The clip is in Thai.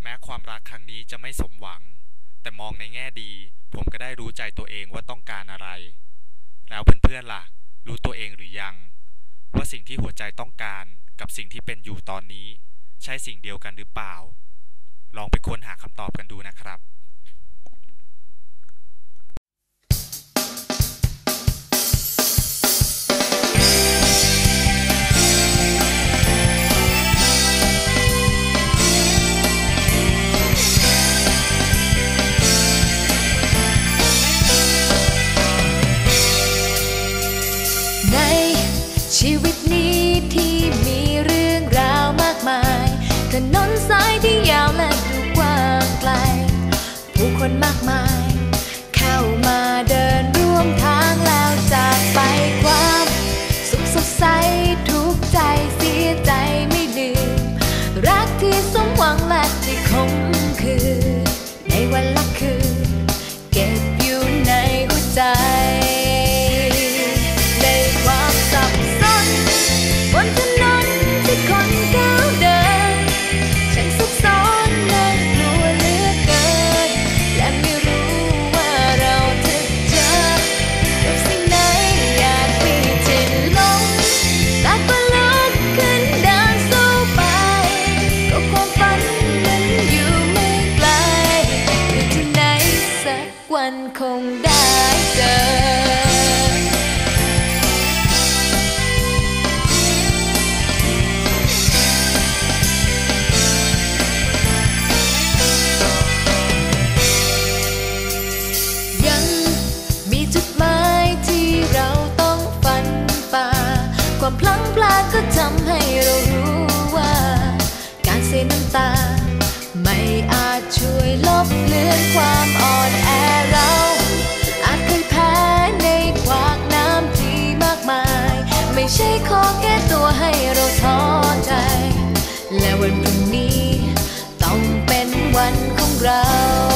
ม้ความรักครั้งนี้จะไม่สมหวังแต่มองในแง่ดีผมก็ได้รู้ใจตัวเองว่าต้องการอะไรแล้วเพื่อนๆล่ะรู้ตัวเองหรือยังว่าสิ่งที่หัวใจต้องการกับสิ่งที่เป็นอยู่ตอนนี้ใช่สิ่งเดียวกันหรือเปล่าลองไปค้นหาคำตอบกันดูนะครับชีวิตนี้ที่มีเรื่องราวมากมายถนนสายที่ยาวและดูกว้างไกลผู้คนมากมายเข้ามาเดินร่วมทางแล้วจากไปความสุขสดใสทุกใจเสียใจไม่ลืมรักที่สมหวังและที่คงคือในวันละคืนเก็บอยู่ในหัวใจบนถนนที่คนก้าวเดินฉันซับซ้อนและกลัวเหลือเกินและไม่รู้ว่าเราจะเจอกับสิ่งไหนอยากมีจิตลงแต่ก็ลุกขึ้นเดินสู้ไปก็ความฝันนั้นอยู่ไม่ไกลอยู่ที่ไหนสักวันคงได้เจอความพลั้งพลาดก็ทำให้เรารู้ว่าการเสียน้ำตาไม่อาจช่วยลบเลือนความอ่อนแอเราอาจเคยแพ้ในขวากน้ำที่มากมายไม่ใช่ขอแก้ตัวให้เราท้อใจและวันพรุ่งนี้ต้องเป็นวันของเรา